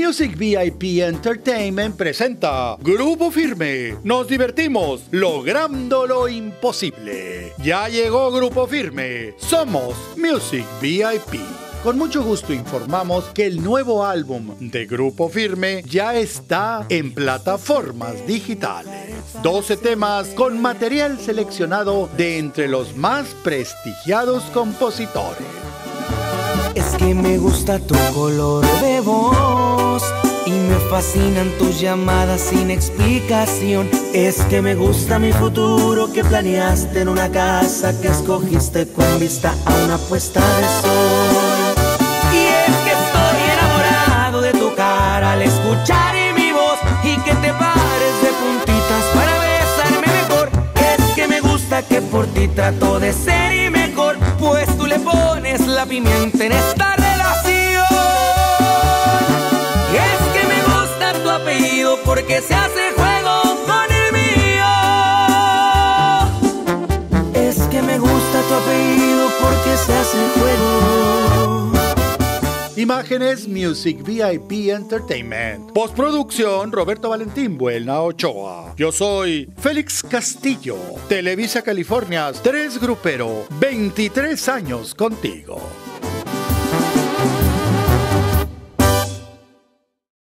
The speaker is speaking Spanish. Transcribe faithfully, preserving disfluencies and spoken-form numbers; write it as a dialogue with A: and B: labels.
A: Music V I P Entertainment presenta Grupo Firme. Nos divertimos logrando lo imposible. Ya llegó Grupo Firme. Somos Music V I P. Con mucho gusto informamos que el nuevo álbum de Grupo Firme ya está en plataformas digitales. doce temas con material seleccionado de entre los más prestigiados compositores.
B: Es que me gusta tu color de voz y me fascinan tus llamadas sin explicación. Es que me gusta mi futuro que planeaste en una casa que escogiste con vista a una puesta de sol. Y es que estoy enamorado de tu cara al escuchar mi voz y que te pares de puntitas para besarme mejor. Es que me gusta que por ti trato de ser y mejor, pues tú le pones la pimienta en esta relación. Y es que me gusta tu apellido porque se hace juego con el mío. Es que me gusta tu apellido porque se hace juego.
A: Imágenes Music V I P Entertainment. Postproducción Roberto Valentín Buelna Ochoa. Yo soy Félix Castillo. Televisa California, tres grupero, veintitrés años contigo.